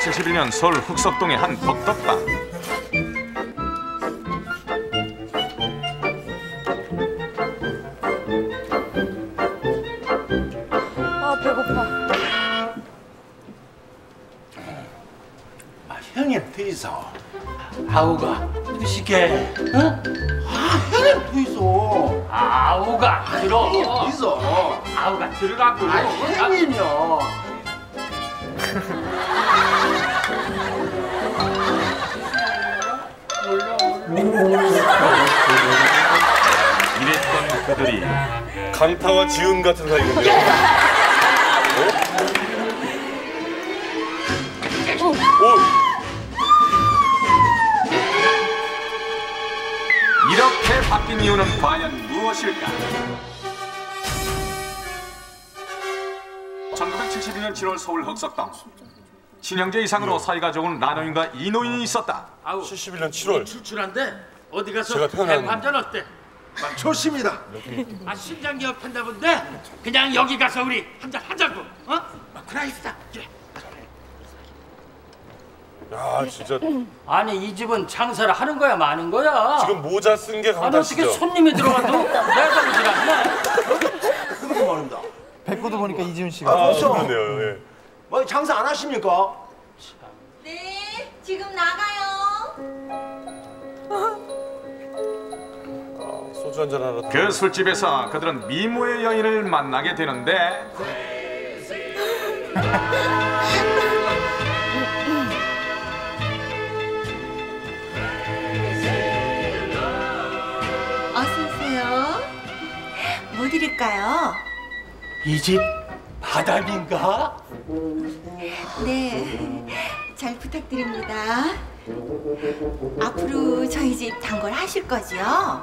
1971년 서울 흑석동의 한 벅덕방. 아, 배고파. 형님 뒤에서 아우가 드시게 응? 형님 뒤에서 아우가 들어. 형님 뒤에서 아우가 들어가고. 형님이요. 이랬던 그들이 강타와 지훈 같은 사이거든요. 이렇게 바뀐 이유는 과연 무엇일까? 1972년 7월 서울 흑석동. 친형제 이상으로 사이가 좋은 나노인과 이노인이 있었다. 아우 71년 7월. 출출한데 어디 가서 제가 태어난- 햄한잔 어때? 좋습니다. 아 심장이 업한다 본데 그냥 여기 가서 우리 한잔 하자고. 어? 그라이스다. 야 진짜 아니 이 집은 장사를 하는 거야 마는 거야? 지금 모자 쓴 게 아니 강타 어떻게 씨죠? 손님이 들어가도 내가 오질 않나? 그렇게 말입니다. 백구도 보니까 이지훈 씨가. 아 그렇죠. 그러네요. 예. 뭐 장사 안 하십니까? 네, 지금 나가요. 소주 한잔 하러. 그 술집에서 그들은 미모의 여인을 만나게 되는데 어서 오세요. 뭐 드릴까요? 이 집 마담인가? 네, 잘 부탁드립니다. 앞으로 저희 집 단골 하실 거죠?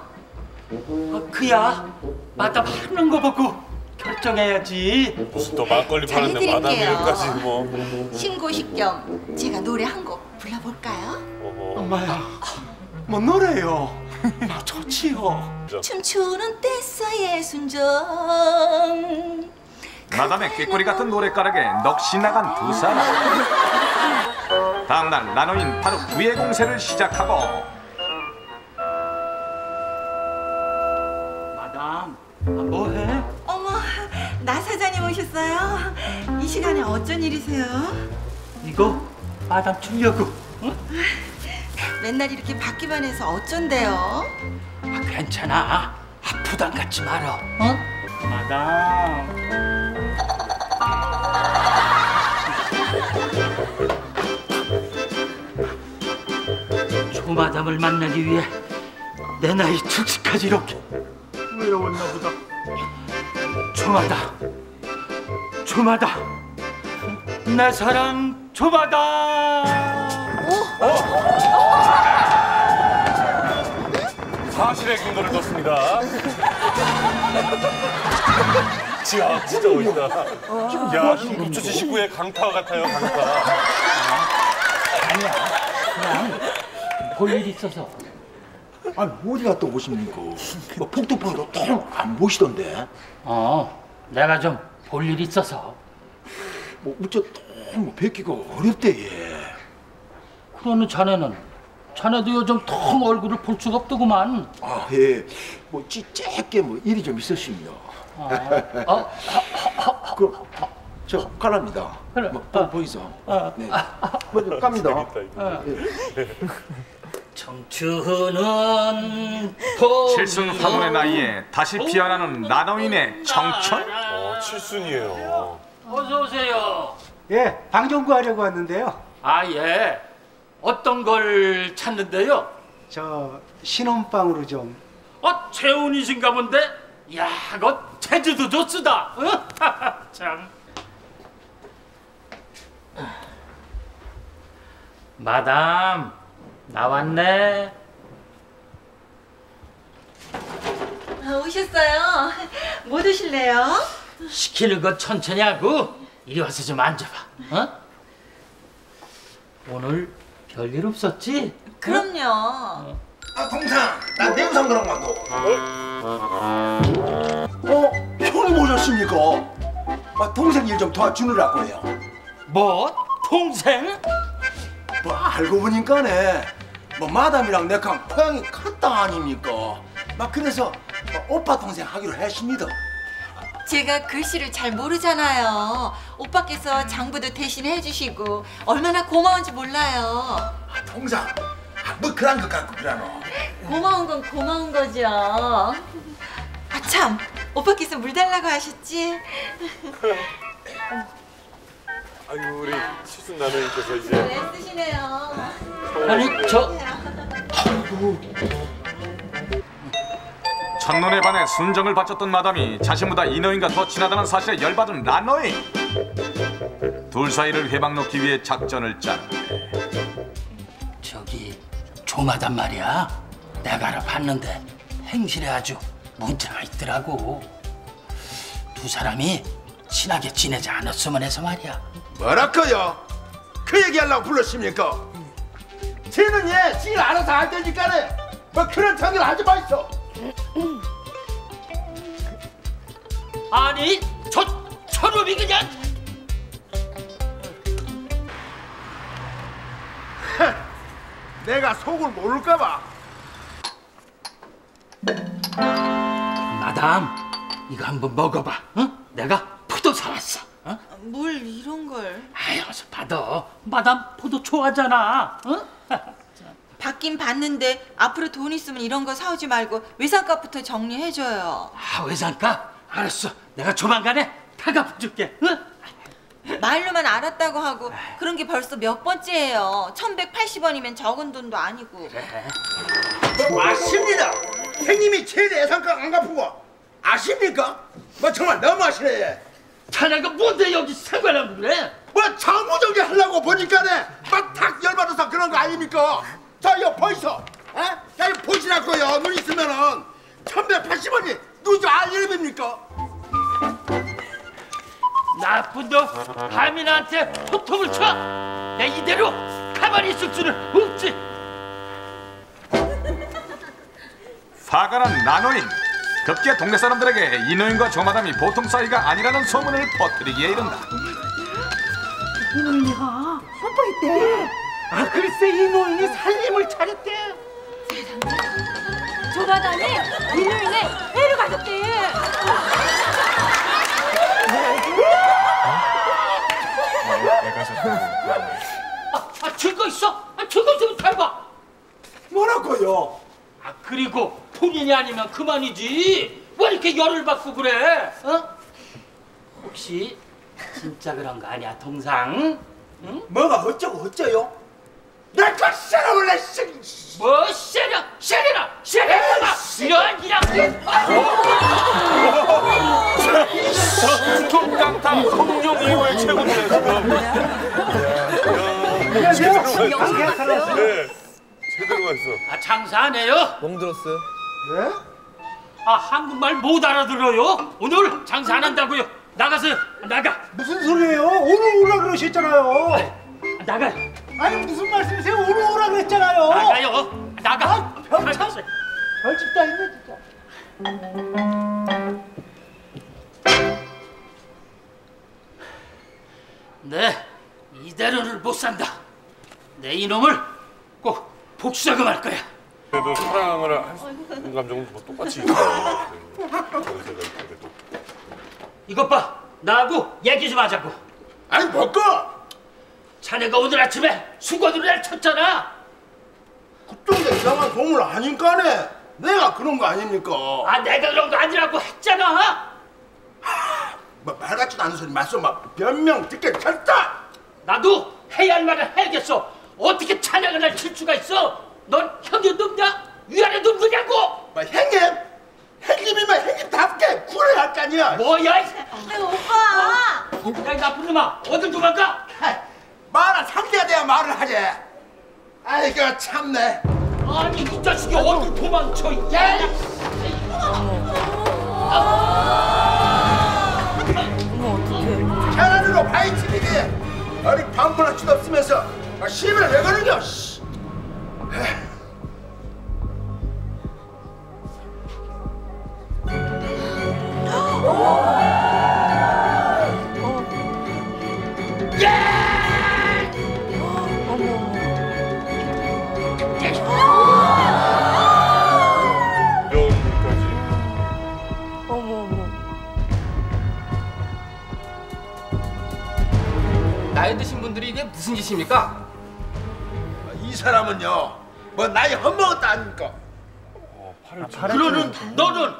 그야 마담 하는 거 보고 결정해야지. 무슨 또 막걸리 파는데 잘 마담 해드릴게요. 이름까지 뭐. 신고식 겸 제가 노래 한 곡 불러볼까요? 어허. 엄마야, 뭐 노래요? 나 좋지요. 춤추는 떼서의 순정. 마담의 꾀꼬리 같은 노랫가락에 넋이 나간 두 사람. 다음날 나노인 바로 구애 공세를 시작하고 마담 뭐해? 어머, 나 사장님 오셨어요? 이 시간에 어쩐 일이세요? 이거 마담 주려고. 응? 맨날 이렇게 받기만 해서 어쩐대요? 아, 괜찮아. 부담 갖지 마라. 어? 마담. 조마담을 만나기 위해 내 나이 70까지 이렇게 외로웠나 보다. 조마담, 조마담, 내 사랑 조마담. 사실의 근거를 뒀습니다. 야 진짜 멋있다. 야 중급초 79의 강타 같아요 강타. 아니야, 그냥 볼 일 있어서. 아니 어디 갔다 오십니까? 뭐 폭도폰으로 통 안 보시던데. 내가 좀 볼 일 있어서. 뭐 어째 통뭐 뵙기가 어렵대 얘. 그러는 자네도 요즘 통 얼굴을 볼 수가 없더구만. 아 예. 뭐 짧게 뭐 일이 좀 있으십니다. 그럼 저 가랍니다. 그래. 뭐 보이소. 네. 먼저 갑니다. 예. 청춘은 칠순 화분의 나이에 다시 피어나는 나노인의 청춘? 칠순이에요. 어서 오세요. 예, 방정구 하려고 왔는데요. 아 예. 어떤 걸 찾는데요? 저 신혼방으로 좀. 재훈이신가 본데? 야, 그 제주도 좋수다. 응? 참. 마담 나왔네. 오셨어요. 뭐 드실래요? 시키는 거 천천히 하고 이리 와서 좀 앉아봐. 어? 오늘 별일 없었지? 그럼요. 아 동상, 나 냉상 그런 거도. 형님 오셨습니까? 아 동생 일 좀 도와주느라고요. 뭐? 동생? 뭐 알고 보니까네 뭐 마담이랑 내랑 고향이 같다 아닙니까? 막 그래서 오빠 동생 하기로 했습니다. 제가 글씨를 잘 모르잖아요. 오빠께서 장부도 대신 해주시고 얼마나 고마운지 몰라요. 동상 뭐 그런 것 같고 그러노. 고마운 건 고마운 거죠. 아 참, 오빠께서 물 달라고 하셨지? 아이고 우리 시순 나누님께서 이제 네, 애쓰시네요. 아니 저 첫눈에 반해 순정을 바쳤던 마담이 자신보다 이노인과 더 친하다는 사실에 열받은 라노인. 둘 사이를 회방 놓기 위해 작전을 짜는데 저기 조마단 말이야. 내가 알아봤는데 행실에 아주 문제가 있더라고. 두 사람이 친하게 지내지 않았으면 해서 말이야. 뭐랄까요? 그 얘기하려고 불렀습니까? 쟤는 지를 알아서 할 테니까네 뭐 그런 장난 하지 마있어. 아니 저놈이 그냥 내가 속을 모를까봐. 마담 이거 한번 먹어봐. 응? 내가 포도 사왔어. 어? 뭘 이런 걸? 아유 어서 받아. 마담 포도 좋아하잖아. 응? 받긴 받는데 앞으로 돈 있으면 이런 거 사오지 말고 외상값부터 정리해줘요. 아 외상값? 알았어. 내가 조만간에 다 갚아줄게. 응? 말로만 알았다고 하고 그런 게 벌써 몇 번째예요. 1180원이면 적은 돈도 아니고. 맞습니다. 형님이 최대 예상값 안 갚고 아십니까? 뭐 정말 너무하시네. 자네가 뭔데 여기 상관하고 그래? 뭐 장부정리 하려고 보니까네 막탁 열받아서 그런 거 아닙니까? 자 이거 보이소? 야 이거 보시라고요. 눈 있으면은 1180원이 누구 알 일입니까? 나쁜 놈 감히 나한테 호통을 쳐? 내 이대로 가만히 있을 수는 없지. 화가 난 라노인. 급기야 동네 사람들에게 이노인과 조마담이 보통 사이가 아니라는 소문을 퍼뜨리기에 이른다. 이노인이가 뻔뻔했대. 아 글쎄 이노인이 살림을 차렸대. 조마담이 이노인의 회를 가졌대. 증거 있어? 증거 좀 닮아. 뭐라고요? 그리고 본인이 아니면 그만이지. 왜 이렇게 열을 받고 그래? 어? 혹시 진짜 그런 거 아니야, 동상? 응? 뭐가 어쩌고 어쩌요? 내가 쎄라볼래 쎄. 뭐 쎄냐? 쎄리나? 쎄리나? 이런 통강타 성룡 2호의 최고네요 지금. 네, 제대로 갔어. 장사 안 해요? 멍 들었어요? 네? 한국말 못 알아들어요? 오늘 장사 안 한다고요? 나가서 나가. 무슨 소리예요? 오늘 오라 그러셨잖아요. 나가. 아니 무슨 말씀이세요? 오늘 오라 그랬잖아요. 나가요. 나가. 별집 다 있네 진짜. 네, 이대로는 못 산다. 내 이놈을 꼭 복수하고 말 거야. 그래도 사랑을 하는 감정은 뭐 똑같이 있어요. 이것 봐, 나하고 얘기 좀 하자고. 아니 뭐고? 자네가 오늘 아침에 수건으로 날 쳤잖아. 그쪽에 이상한 소문 아니까네. 내가 그런 거 아닙니까? 내가 그런 거 아니라고 했잖아. 뭐 말 같지도 않은 소리 말씀 막 변명 듣게 됐다. 나도 해야 할 말을 해야겠어. 어떻게 자네가 날 칠 수가 있어? 넌 형님 놈냐? 위아래 놈느냐고? 뭐 형님이면 형님답게 구해야 할 거 아니야. 뭐야? 아유 오빠. 야, 이 나쁜 놈아, 어딜 도망가? 말은 상대가 돼야 말을 하지. 아이고 참네. 아니 이 자식이 어딜 도망쳐? 야! 계란으로 파이치기지. 어디 반분할 수도 없으면서 시비를 왜 거는겨? 나이 드신 분들이 이게 무슨 짓입니까? 이 사람은요 뭐 나이 헛먹었다 아닙니까? 그러는 너는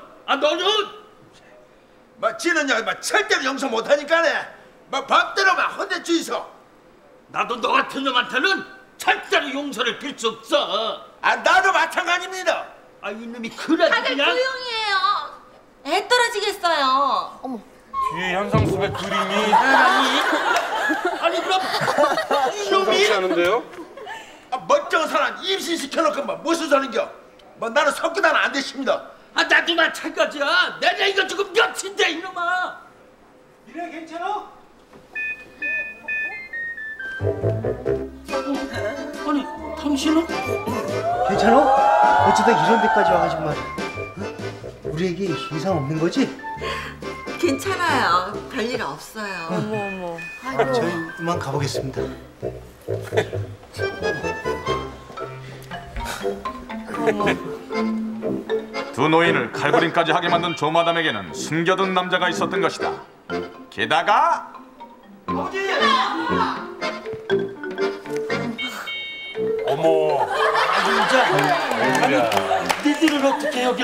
뭐 지는요 뭐 절대로 용서 못하니까네 뭐 법대로만 혼내주이소. 나도 너 같은 놈한테는 절대로 용서를 빌 수 없어. 아 나도 마찬가지입니다. 아 이놈이 그래 다들 그냥. 조용히 해요. 애 떨어지겠어요. 어머. 뒤에 현상수배 그림이 아니 그럼 심상치 않은데요? 아, 멀쩡한 사람 임신시켜놓고 뭐 무슨 소린겨? 뭐 나는 섞이다는 안 되십니다. 아 나도 마찬가지야. 내가 이거 지금 몇인데 이놈아. 이래 괜찮아? 아니 당신은? 괜찮아? 어쩌다 이런 데까지 와가지고 말이야. 응? 우리에게 이상 없는 거지? 괜찮아요. 별일 없어요. 어머. 아, 저희 이만 가보겠습니다. 두 노인을 칼부림까지 하게 만든 조마담에게는 숨겨둔 남자가 있었던 것이다. 게다가 어머. 니들은 어떻게 여길?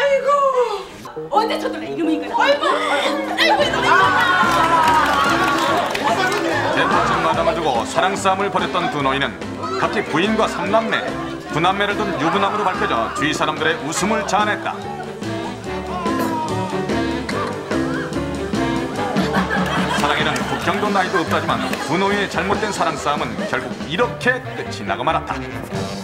언제 저들래 이놈인가? 아이고 대통령 마담을 두고 사랑 싸움을 벌였던 두 노인은 각기 부인과 삼남매, 구남매를 둔 유부남으로 밝혀져 주위 사람들의 웃음을 자아냈다. 사랑에는 국경도 나이도 없다지만 두 노인의 잘못된 사랑 싸움은 결국 이렇게 끝이 나고 말았다.